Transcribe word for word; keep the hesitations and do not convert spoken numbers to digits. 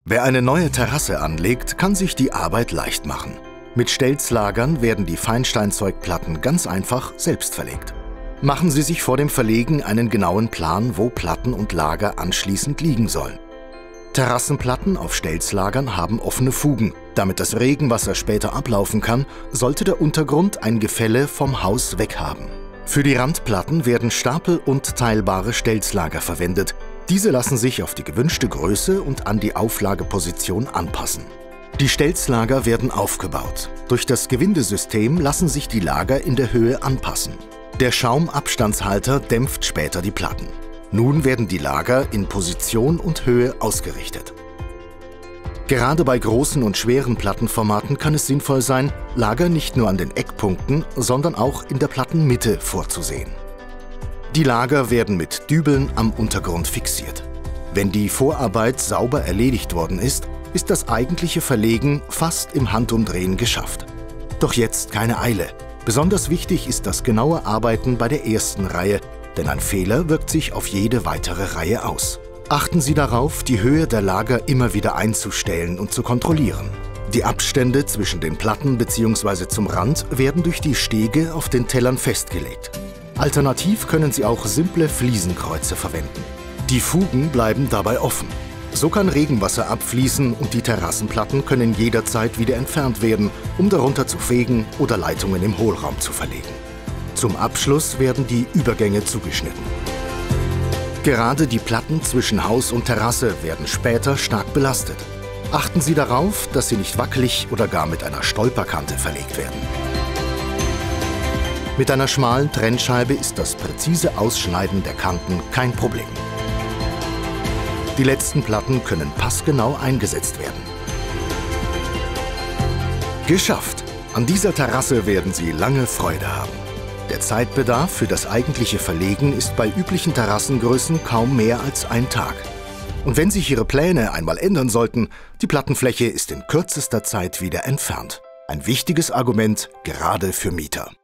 Wer eine neue Terrasse anlegt, kann sich die Arbeit leicht machen. Mit Stelzlagern werden die Feinsteinzeugplatten ganz einfach selbst verlegt. Machen Sie sich vor dem Verlegen einen genauen Plan, wo Platten und Lager anschließend liegen sollen. Terrassenplatten auf Stelzlagern haben offene Fugen. Damit das Regenwasser später ablaufen kann, sollte der Untergrund ein Gefälle vom Haus weghaben. Für die Randplatten werden Stapel- und teilbare Stelzlager verwendet. Diese lassen sich auf die gewünschte Größe und an die Auflageposition anpassen. Die Stelzlager werden aufgebaut. Durch das Gewindesystem lassen sich die Lager in der Höhe anpassen. Der Schaumabstandshalter dämpft später die Platten. Nun werden die Lager in Position und Höhe ausgerichtet. Gerade bei großen und schweren Plattenformaten kann es sinnvoll sein, Lager nicht nur an den Eckpunkten, sondern auch in der Plattenmitte vorzusehen. Die Lager werden mit Dübeln am Untergrund fixiert. Wenn die Vorarbeit sauber erledigt worden ist, ist das eigentliche Verlegen fast im Handumdrehen geschafft. Doch jetzt keine Eile. Besonders wichtig ist das genaue Arbeiten bei der ersten Reihe, denn ein Fehler wirkt sich auf jede weitere Reihe aus. Achten Sie darauf, die Höhe der Lager immer wieder einzustellen und zu kontrollieren. Die Abstände zwischen den Platten bzw. zum Rand werden durch die Stege auf den Tellern festgelegt. Alternativ können Sie auch simple Fliesenkreuze verwenden. Die Fugen bleiben dabei offen. So kann Regenwasser abfließen und die Terrassenplatten können jederzeit wieder entfernt werden, um darunter zu fegen oder Leitungen im Hohlraum zu verlegen. Zum Abschluss werden die Übergänge zugeschnitten. Gerade die Platten zwischen Haus und Terrasse werden später stark belastet. Achten Sie darauf, dass sie nicht wackelig oder gar mit einer Stolperkante verlegt werden. Mit einer schmalen Trennscheibe ist das präzise Ausschneiden der Kanten kein Problem. Die letzten Platten können passgenau eingesetzt werden. Geschafft! An dieser Terrasse werden Sie lange Freude haben. Der Zeitbedarf für das eigentliche Verlegen ist bei üblichen Terrassengrößen kaum mehr als ein Tag. Und wenn sich Ihre Pläne einmal ändern sollten, die Plattenfläche ist in kürzester Zeit wieder entfernt. Ein wichtiges Argument, gerade für Mieter.